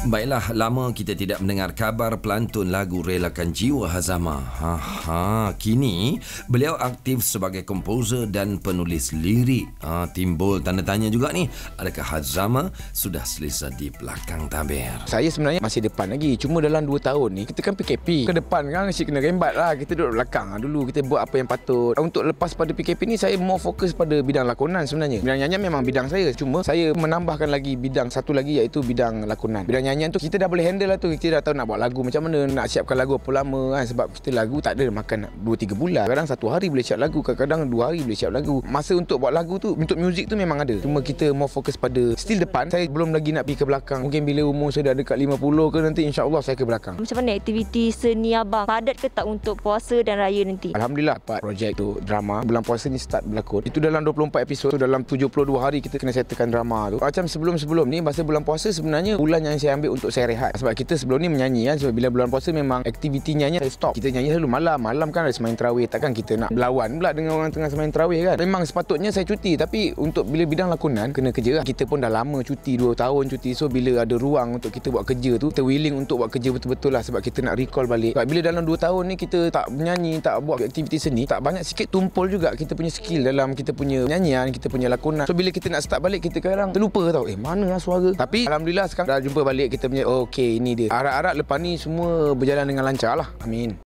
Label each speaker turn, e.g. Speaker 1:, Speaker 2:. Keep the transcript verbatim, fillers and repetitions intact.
Speaker 1: Baiklah, lama kita tidak mendengar kabar pelantun lagu Relakan Jiwa Hazama. Ha, ha. Kini, beliau aktif sebagai komposer dan penulis lirik. Ha, timbul tanda tanya juga ni, adakah Hazama sudah selesa di belakang tabir?
Speaker 2: Saya sebenarnya masih depan lagi. Cuma dalam dua tahun ni, kita kan P K P. Ke depan kan, asyik kena rembat lah. Kita duduk belakang. Dulu kita buat apa yang patut. Untuk lepas pada P K P ni, saya more fokus pada bidang lakonan sebenarnya. Bidang nyanyian memang bidang saya. Cuma saya menambahkan lagi bidang satu lagi, iaitu bidang lakonan. Bidang nyanyian tu kita dah boleh handle lah tu. Kita dah tahu nak buat lagu macam mana, nak siapkan lagu apa lama kan. Sebab kita lagu tak ada makan dua tiga bulan. Kadang satu hari boleh siap lagu, kadang-kadang dua hari boleh siap lagu. Masa untuk buat lagu tu, untuk muzik tu memang ada. Cuma kita more fokus pada still depan. Saya belum lagi nak pergi ke belakang. Mungkin bila umur saya dah dekat lima puluh ke nanti, insya-Allah saya ke belakang.
Speaker 3: Macam mana aktiviti seni abang? Padat ke tak untuk puasa dan raya nanti?
Speaker 2: Alhamdulillah dapat projek tu drama. Bulan puasa ni start berlakon. Itu dalam dua puluh empat episod. Dalam tujuh puluh dua hari kita kena settlekan drama tu. Macam sebelum-sebelum ni, masa bulan puasa sebenarnya bulan yang saya ambil untuk saya rehat. Sebab kita sebelum ni menyanyi kan. Sebab bila bulan puasa memang aktiviti nyanyi saya stop. Kita nyanyi selalu malam. Malam kan ada semain tarawih. Takkan kita nak berlawan pula dengan orang tengah semain tarawih kan. Memang sepatutnya saya cuti. Tapi untuk bila bidang lakonan kena kerja lah. Kita pun dah lama cuti, dua tahun cuti. So bila ada ruang untuk kita buat kerja tu, kita willing untuk buat kerja betul-betul lah. Sebab kita nak recall balik. Sebab bila dalam dua tahun ni kita tak menyanyi, tak buat aktiviti seni, tak banyak sikit tumpul juga kita punya skill dalam kita punya nyanyian, kita punya lakonan. So bila kita nak start balik, kita kadang terlupa tau. Eh mana lah suara. Tapi Alhamdulillah sekarang dah jumpa balik kita punya, oh, okey ini dia. Harap-harap lepas ni semua berjalan dengan lancar lah. Amin.